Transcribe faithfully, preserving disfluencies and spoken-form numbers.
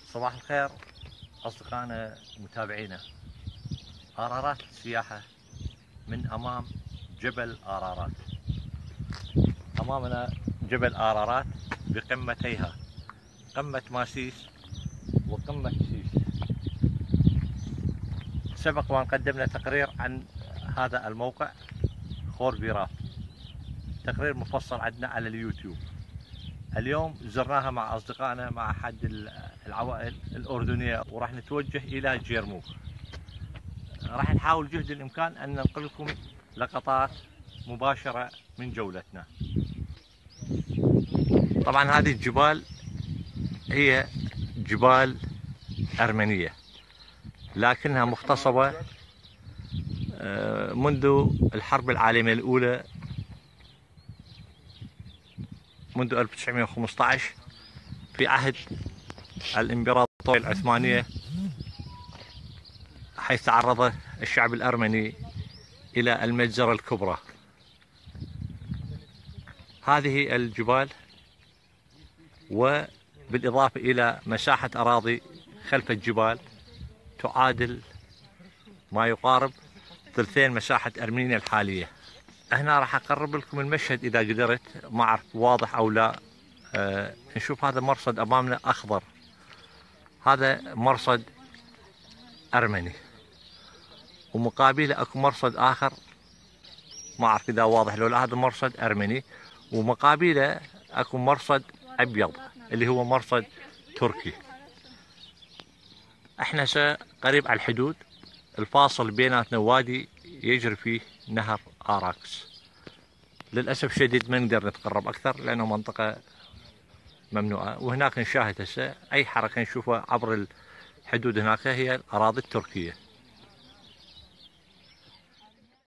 صباح الخير أصدقائنا متابعينا. آرارات السياحة من أمام جبل آرارات. أمامنا جبل آرارات بقمتيها، قمة ماسيس وقمة سيس. سبق وأن قدمنا تقرير عن هذا الموقع خور بيراف، تقرير مفصل عندنا على اليوتيوب. اليوم زرناها مع أصدقائنا مع أحد العوائل الأردنية، وراح نتوجه إلى جيرموك. راح نحاول جهد الإمكان أن ننقل لكم لقطات مباشرة من جولتنا. طبعا هذه الجبال هي جبال أرمنية، لكنها مغتصبة منذ الحرب العالمية الأولى، منذ ألف وتسعمئة وخمسة عشر في عهد الإمبراطورية العثمانية، حيث تعرض الشعب الأرمني إلى المجزرة الكبرى. هذه الجبال، وبالإضافة إلى مساحة أراضي خلف الجبال تعادل ما يقارب ثلثين مساحة أرمينيا الحالية. هنا راح أقرب لكم المشهد إذا قدرت، ما أعرف واضح أو لا. آه نشوف هذا مرصد أمامنا أخضر، هذا مرصد أرمني، ومقابله أكو مرصد آخر ما أعرف إذا واضح لو لا. هذا مرصد أرمني، ومقابله أكو مرصد أبيض اللي هو مرصد تركي. احنا قريب على الحدود، الفاصل بيناتنا وادي يجري فيه نهر آراكس. للأسف شديد ما نقدر نتقرب أكثر لأنه منطقة ممنوعة، وهناك نشاهد هسه أي حركة نشوفها عبر الحدود هناك هي الأراضي التركية.